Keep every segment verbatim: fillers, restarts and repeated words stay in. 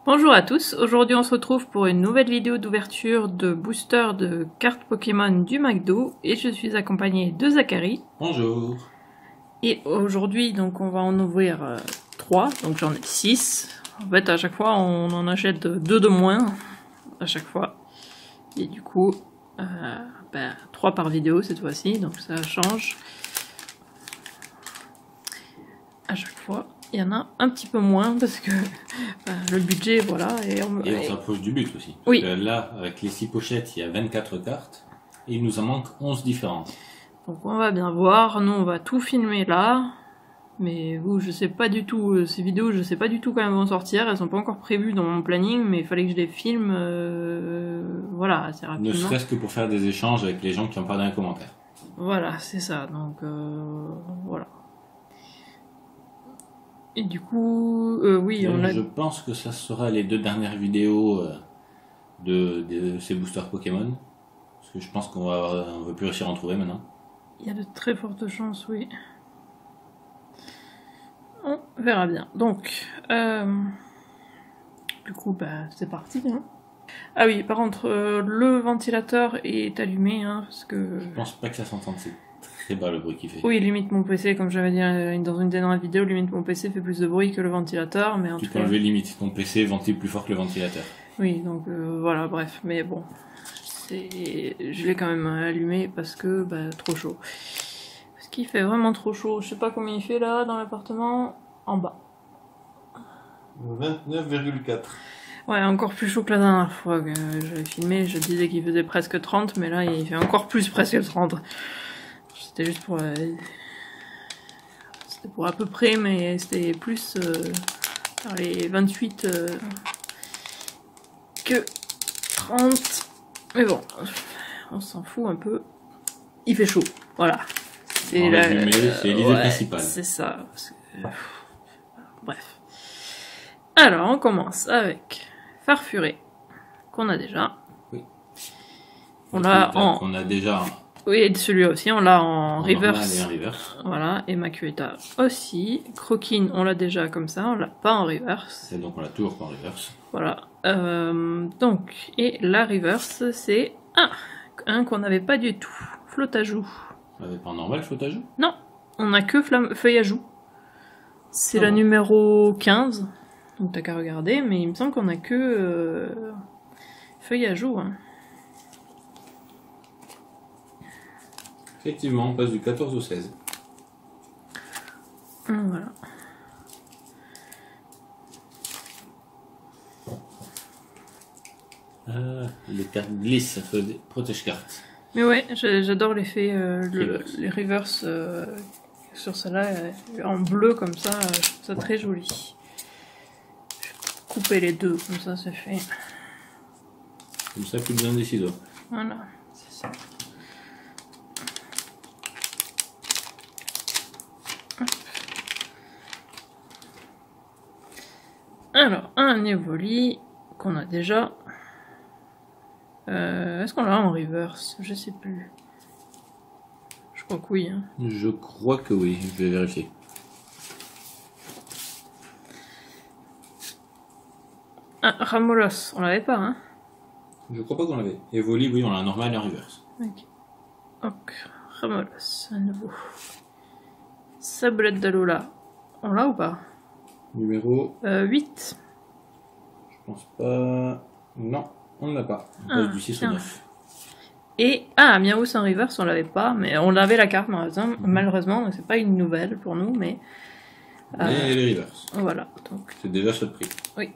Bonjour à tous, aujourd'hui on se retrouve pour une nouvelle vidéo d'ouverture de booster de cartes Pokémon du McDo et je suis accompagnée de Zachary. Bonjour. Et aujourd'hui donc on va en ouvrir euh, trois, donc j'en ai six. En fait à chaque fois on en achète deux de moins à chaque fois. Et du coup euh, bah, trois par vidéo cette fois-ci, donc ça change. À chaque fois. Il y en a un petit peu moins parce que ben, le budget, voilà. Et on, et on s'approche du but aussi. Parce oui. Que là, avec les six pochettes, il y a vingt-quatre cartes. Et il nous en manque onze différentes. Donc on va bien voir. Nous, on va tout filmer là. Mais vous, je sais pas du tout. Ces vidéos, je sais pas du tout quand elles vont sortir. Elles sont pas encore prévues dans mon planning. Mais il fallait que je les filme. Euh, voilà, assez rapidement. Ne serait-ce que pour faire des échanges avec les gens qui en parlent dans les commentaires. Voilà, c'est ça. Donc euh, voilà. Et du coup, euh, oui, Et on a... Je pense que ça sera les deux dernières vidéos euh, de, de ces boosters Pokémon. Parce que je pense qu'on va, on va plus réussir à en trouver maintenant. Il y a de très fortes chances, oui. On verra bien. Donc, euh, du coup, bah, c'est parti. Hein. Ah oui, par contre, euh, le ventilateur est allumé, hein, parce que... Je pense pas que ça s'entende, c'est très bas le bruit qu'il fait. Oui, limite mon P C, comme j'avais dit dans une dernière vidéo, limite mon P C fait plus de bruit que le ventilateur, mais en tu tout peux cas... enlever limite, ton P C ventile plus fort que le ventilateur. Oui, donc euh, voilà, bref, mais bon, c'est... je l'ai quand même allumé parce que, bah, trop chaud. Parce qu'il fait vraiment trop chaud, je sais pas combien il fait là, dans l'appartement, en bas. vingt-neuf virgule quatre. Ouais, encore plus chaud que la dernière fois que j'avais filmé, je disais qu'il faisait presque trente, mais là il fait encore plus presque trente. C'était juste pour... Euh... C'était pour à peu près, mais c'était plus euh, dans les vingt-huit euh, que trente. Mais bon, on s'en fout un peu. Il fait chaud, voilà. C'est la... l'idée ouais, principale. C'est ça. Que... Bref. Alors, on commence avec Farfuré, qu'on a déjà. Oui. On l'a en... On a déjà... Oui, celui-là aussi, on l'a en, en reverse. Et en reverse. Voilà, et Makueta aussi. Croquine, on l'a déjà comme ça, on l'a pas en reverse. Et donc on l'a toujours pas en reverse. Voilà. Euh, donc, et la reverse, c'est ah, un qu'on n'avait pas du tout. Flotajou. On n'avait pas en normal, Flotajou? Non, on a que flamme... Feuillajou. C'est oh. La numéro quinze. Donc t'as qu'à regarder, mais il me semble qu'on a que euh, Feuillajou. Hein. Effectivement, on passe du quatorze au seize. Voilà. Euh, les cartes glissent, ça fait des protège-cartes. Mais ouais, j'adore l'effet, euh, le, les reverse euh, sur celle-là, euh, en bleu comme ça, euh, je trouve ça très joli. Je vais couper les deux, comme ça c'est fait. Comme ça, plus besoin des ciseaux. Voilà, c'est ça. Alors, un Evoli qu'on a déjà. Euh, Est-ce qu'on l'a en reverse? Je sais plus. Je crois que oui. Hein. Je crois que oui, je vais vérifier. Ah, Ramolos, on l'avait pas, hein? Je crois pas qu'on l'avait. Evoli, oui, on l'a en normal et en reverse. Ok. Ok, Ramolos, à nouveau. Sablette d'Alola, on l'a ou pas? Numéro euh, huit. Je pense pas. Non, on ne l'a pas. On passe ah, du six au neuf. Et ah, Miaous en reverse, on l'avait pas, mais on avait la carte malheureusement, mm-hmm. malheureusement donc c'est pas une nouvelle pour nous, mais. Euh, mais les reverse. Voilà. Donc. C'est déjà ce prix. Oui.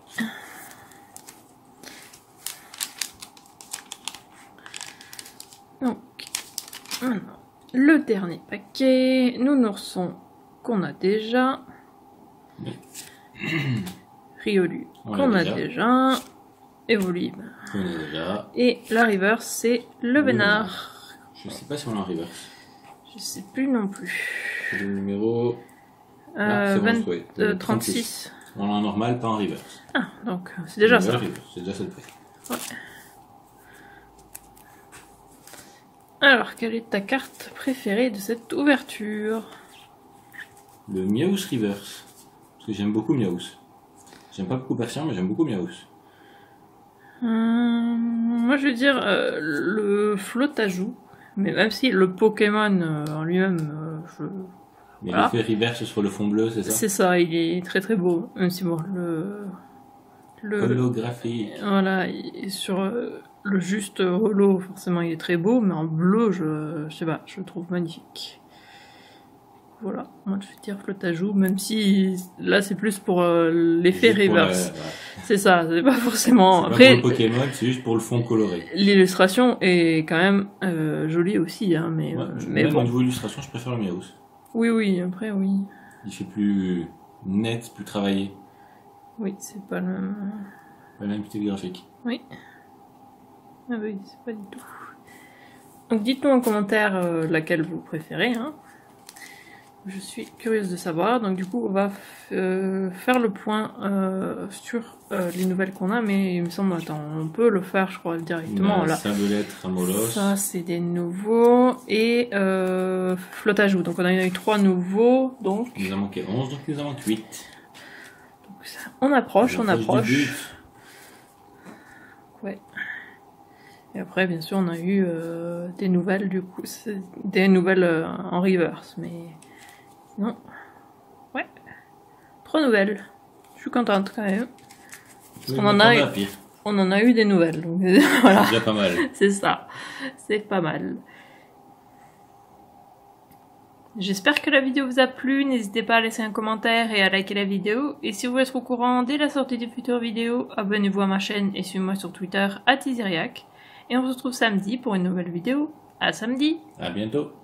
Donc, maintenant, le dernier paquet, nous Nourson qu'on a déjà. Oui. Riolu qu'on a déjà. déjà. Evoli. On a déjà. Et la reverse, c'est le Vénard. Je sais pas si on l'a en reverse. Je sais plus non plus. C'est le numéro euh, bon, vingt, oui. euh, trente-six. On l'a en normal, pas en reverse. Ah, donc c'est déjà ça. C'est déjà ça le prix. Ouais. Alors, quelle est ta carte préférée de cette ouverture? Le Miaous Reverse. Parce que j'aime beaucoup Miaous. J'aime pas beaucoup Patient, mais j'aime beaucoup Miaus. Euh, moi, je veux dire euh, le Flottajoux. Mais même si le Pokémon euh, en lui-même, euh, je... Mais Voilà. l'effet reverse sur le fond bleu, c'est ça? C'est ça, il est très très beau. Même si bon, le... le... Holographique. Voilà, et sur euh, le juste holo, forcément, il est très beau, mais en bleu, je, je sais pas, je le trouve magnifique. Voilà, moi je vais dire Flottajoux, même si là c'est plus pour euh, l'effet Juste pour reverse. la- voilà. C'est ça, c'est pas forcément. C'est pas Après, pour le Pokémon, c'est juste pour le fond coloré. l'illustration est quand même euh, jolie aussi, hein, mais, Ouais, euh, je- mais même au bon. niveau illustration, je préfère le Miaus. Oui, oui, après, oui. Il fait plus net, plus travaillé. Oui, c'est pas le même. Pas le même style graphique. Oui. Ah oui, c'est pas du tout. Donc dites-nous en commentaire euh, laquelle vous préférez. Hein. Je suis curieuse de savoir. Donc du coup, on va euh, faire le point euh, sur euh, les nouvelles qu'on a, mais il me semble, attends, on peut le faire, je crois, directement. La Là. Sablette, Ramolos. Ça, c'est des nouveaux. Et euh, Flottajoux. Donc on a eu trois nouveaux. Donc, Il nous a manqué onze, donc il nous en manque huit. donc ça, on approche, on approche. Ouais. Et après, bien sûr, on a eu euh, des nouvelles, du coup, c'est des nouvelles euh, en reverse, mais sinon, ouais, trois nouvelles. Je suis contente quand même. Parce qu'on en a, eu, pire. on en a eu des nouvelles, donc voilà, C'est déjà pas mal. c'est ça, c'est pas mal. J'espère que la vidéo vous a plu, n'hésitez pas à laisser un commentaire et à liker la vidéo. Et si vous voulez être au courant dès la sortie des futures vidéos, abonnez-vous à ma chaîne et suivez-moi sur Twitter arobase iziriac. Et on se retrouve samedi pour une nouvelle vidéo. À samedi! À bientôt.